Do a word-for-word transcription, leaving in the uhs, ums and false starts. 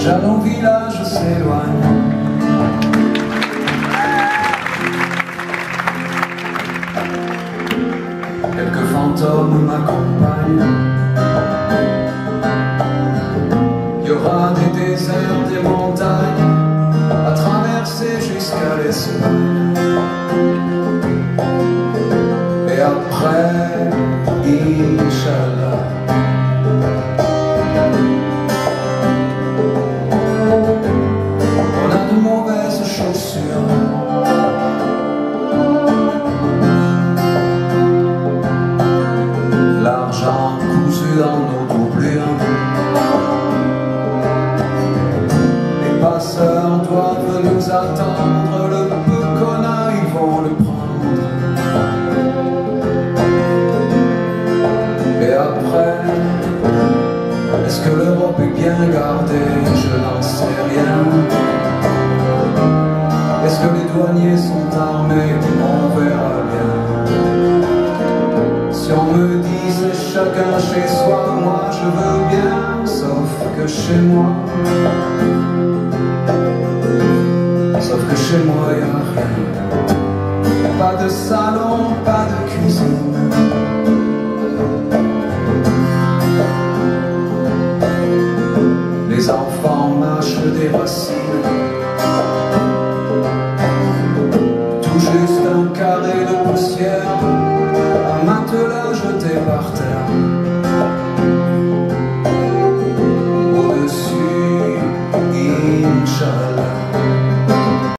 Jalons village s'éloigne. Quelques fantômes m'accompagnent. Il y aura des déserts, des montagnes à traverser jusqu'à l'Espagne. Et après, Inch'Allah, on a de mauvaises chaussures. L'argent cousu dans nos doublures. Les passeurs doivent nous attendre. Le peu qu'on a, ils vont le prendre. Et après, est-ce que l'Europe est bien gardée? Je n'en sais rien. Est-ce que les douaniers sont armés? On verra bien. Si on me disait chacun chez soi, moi je veux bien, sauf que chez moi, sauf que chez moi y a rien. Pas de salon, pas de cuisine. Les enfants mâchent des racines. Tout juste un carré de poussière, un matelas jeté par terre. Au-dessus, Inch'Allah.